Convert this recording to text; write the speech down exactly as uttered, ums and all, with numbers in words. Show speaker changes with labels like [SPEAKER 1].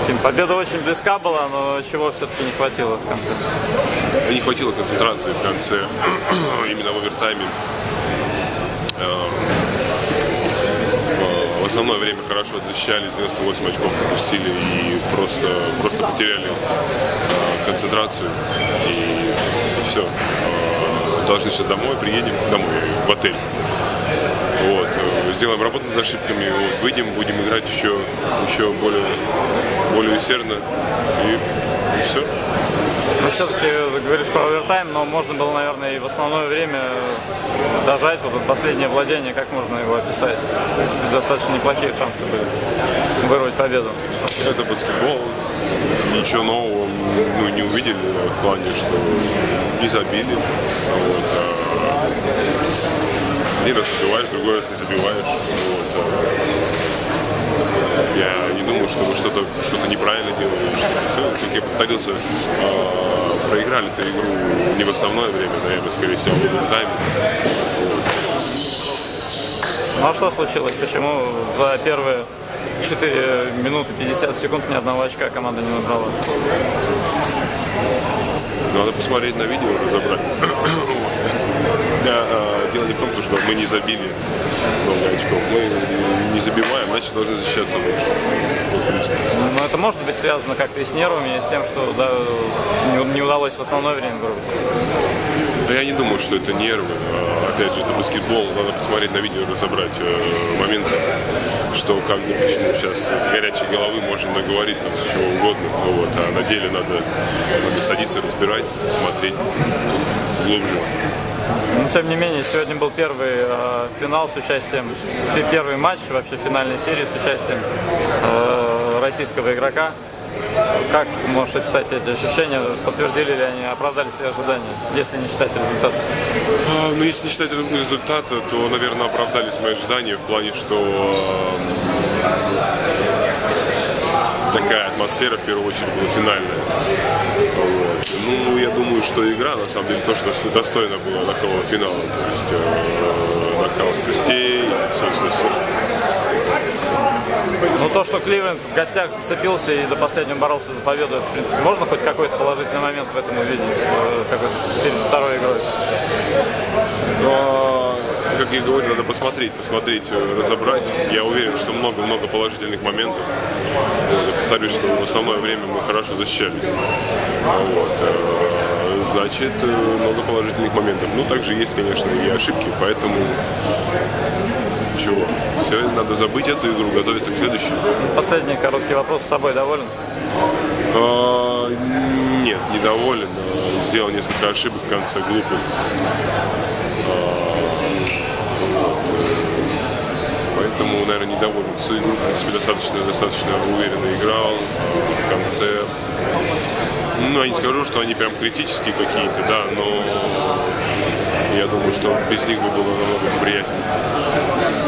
[SPEAKER 1] Тим, победа очень близка была, но чего все-таки не хватило в конце?
[SPEAKER 2] Не хватило концентрации в конце, именно в овертайме. В основное время хорошо защищались, девяносто восемь очков пропустили и просто, просто потеряли концентрацию. И все. Должны сейчас домой, приедем домой, в отель. Вот. Сделаем работу над ошибками, вот. Выйдем, будем играть еще, еще более, более усердно и, и все.
[SPEAKER 1] Ну, все-таки говоришь про овертайм, но можно было, наверное, и в основное время дожать. Вот это последнее владение, как можно его описать? В принципе, достаточно неплохие шансы были вырвать победу.
[SPEAKER 2] Это баскетбол. Ничего нового ну, не увидели в плане, что не забили. Вот, а один раз забиваешь, другой раз не забиваешь. Вот, а я не думаю, что мы что-то что-то неправильно делали. Что все, как я повторился, а, проиграли эту игру не в основное время, наверное, скорее всего, в овертайме. Вот.
[SPEAKER 1] Ну а что случилось? Почему за первые четыре минуты пятьдесят секунд ни одного очка команда не набрала?
[SPEAKER 2] Надо посмотреть на видео, разобрать. Дело не в том, что мы не забили много очков. Мы не забиваем, значит должны защищаться лучше.
[SPEAKER 1] Но это может быть связано как-то и с нервами, и с тем, что да, не удалось в основное время вырвать.
[SPEAKER 2] Да я не думаю, что это нервы. Опять же, это баскетбол. Надо посмотреть на видео, разобрать моменты, что как бы почему сейчас с горячей головы можно наговорить там, с чего угодно. Вот, а на деле надо, надо садиться, разбирать, смотреть глубже.
[SPEAKER 1] Но, тем не менее, сегодня был первый э, финал с участием, первый матч вообще финальной серии с участием э, российского игрока. Как можешь описать эти ощущения? Подтвердили ли они, оправдались ли ожидания, если не считать результата?
[SPEAKER 2] А, ну, если не считать результата, то, наверное, оправдались мои ожидания в плане, что э, такая атмосфера, в первую очередь, была финальная. Вот. Ну, я думаю, что игра, на самом деле, тоже достойна была такого финала. То есть э, накал страстей, все-все-все.
[SPEAKER 1] Ну, то, что Кливленд в гостях зацепился и до последнего боролся за победу, это, в принципе, можно хоть какой-то положительный момент в этом увидеть, как перед второй игрой?
[SPEAKER 2] Но, как я говорю, надо посмотреть, посмотреть, разобрать. Я уверен, что много-много положительных моментов. Вот, я повторюсь, что в основное время мы хорошо защищались. Вот. Значит, много положительных моментов. Ну, также есть, конечно, и ошибки, поэтому... Чего? Все, надо забыть эту игру, готовиться к следующей.
[SPEAKER 1] Последний короткий вопрос. С собой доволен?
[SPEAKER 2] А, нет, недоволен. Сделал несколько ошибок в конце, глупых. А, вот. Поэтому, наверное, недоволен. Всю игру, в принципе, достаточно, достаточно уверенно играл. В конце... Ну, я не скажу, что они прям критические какие-то, да, но я думаю, что без них бы было намного приятнее.